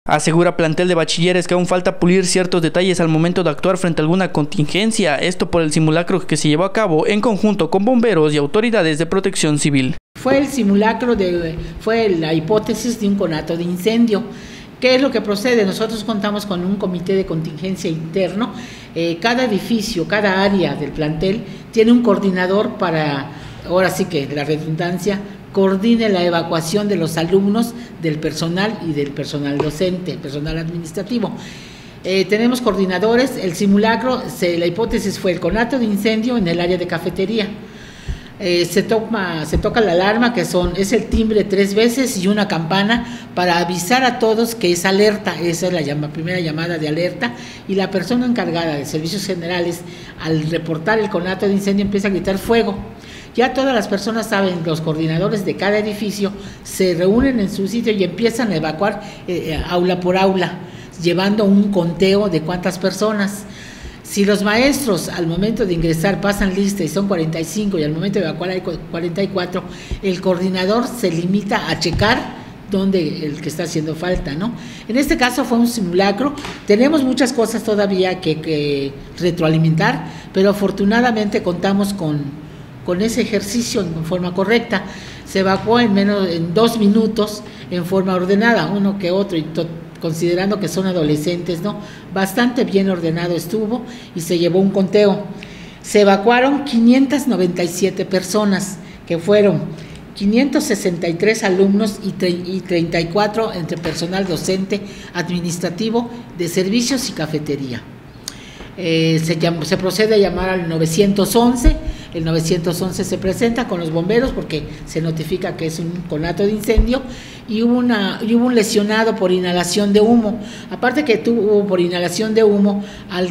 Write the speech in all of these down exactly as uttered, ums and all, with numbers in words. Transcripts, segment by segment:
Asegura plantel de bachilleres que aún falta pulir ciertos detalles al momento de actuar frente a alguna contingencia, esto por el simulacro que se llevó a cabo en conjunto con bomberos y autoridades de protección civil. Fue el simulacro, de, fue la hipótesis de un conato de incendio. ¿Qué es lo que procede? Nosotros contamos con un comité de contingencia interno. Eh, cada edificio, cada área del plantel tiene un coordinador para, ahora sí que la redundancia, coordine la evacuación de los alumnos, del personal y del personal docente, personal administrativo. Eh, tenemos coordinadores. El simulacro, se, la hipótesis fue el conato de incendio en el área de cafetería. Eh, se, toma, se toca la alarma, que son, es el timbre tres veces y una campana para avisar a todos que es alerta. Esa es la llama, primera llamada de alerta, y la persona encargada de servicios generales, al reportar el conato de incendio, empieza a gritar fuego. Ya todas las personas saben, los coordinadores de cada edificio se reúnen en su sitio y empiezan a evacuar eh, aula por aula, llevando un conteo de cuántas personas. Si los maestros al momento de ingresar pasan lista y son cuarenta y cinco y al momento de evacuar hay cuarenta y cuatro, el coordinador se limita a checar dónde el que está haciendo falta, ¿no? En este caso fue un simulacro. Tenemos muchas cosas todavía que, que retroalimentar, pero afortunadamente contamos con con ese ejercicio en forma correcta. Se evacuó en menos en dos minutos en forma ordenada, uno que otro, y to, considerando que son adolescentes, ¿no? Bastante bien ordenado estuvo y se llevó un conteo. Se evacuaron quinientas noventa y siete personas, que fueron quinientos sesenta y tres alumnos y, y treinta y cuatro entre personal docente, administrativo, de servicios y cafetería. Eh, se, llama, se procede a llamar al nueve once. El nueve once se presenta con los bomberos porque se notifica que es un conato de incendio y hubo, una, y hubo un lesionado por inhalación de humo. Aparte que tuvo por inhalación de humo, al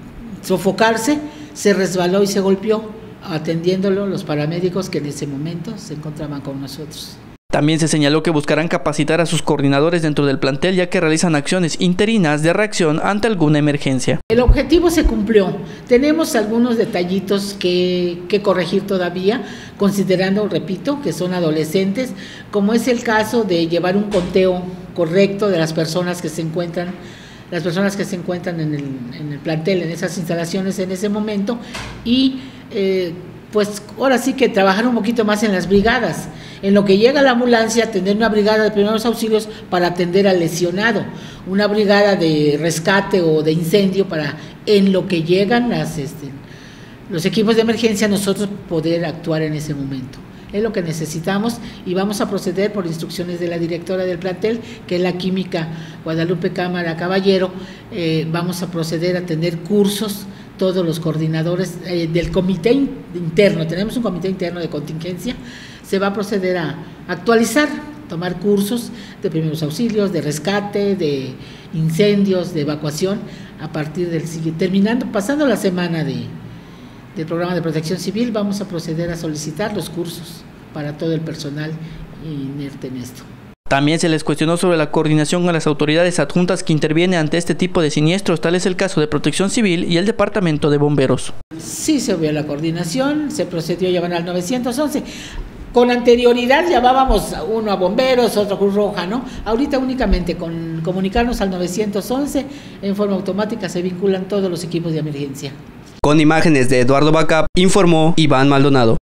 sofocarse se resbaló y se golpeó, atendiéndolo los paramédicos que en ese momento se encontraban con nosotros. También se señaló que buscarán capacitar a sus coordinadores dentro del plantel, ya que realizan acciones interinas de reacción ante alguna emergencia. El objetivo se cumplió. Tenemos algunos detallitos que, que corregir todavía, considerando, repito, que son adolescentes, como es el caso de llevar un conteo correcto de las personas que se encuentran, las personas que se encuentran en el, en el plantel, en esas instalaciones en ese momento, y eh, pues ahora sí que trabajar un poquito más en las brigadas. En lo que llega la ambulancia, tener una brigada de primeros auxilios para atender al lesionado, una brigada de rescate o de incendio para, en lo que llegan las, este, los equipos de emergencia, nosotros poder actuar en ese momento. Es lo que necesitamos y vamos a proceder por instrucciones de la directora del plantel, que es la química Guadalupe Cámara Caballero. Eh, vamos a proceder a tener cursos, todos los coordinadores eh, del comité interno, tenemos un comité interno de contingencia, se va a proceder a actualizar, tomar cursos de primeros auxilios, de rescate, de incendios, de evacuación, a partir del siguiente, terminando, pasando la semana de, del programa de protección civil, vamos a proceder a solicitar los cursos para todo el personal inerte en esto. También se les cuestionó sobre la coordinación con las autoridades adjuntas que intervienen ante este tipo de siniestros, tal es el caso de Protección Civil y el Departamento de Bomberos. Sí se vio la coordinación, se procedió a llamar al nueve once. Con anterioridad llamábamos uno a bomberos, otro a Cruz Roja, ¿no? Ahorita únicamente con comunicarnos al nueve once, en forma automática se vinculan todos los equipos de emergencia. Con imágenes de Eduardo Bacap, informó Iván Maldonado.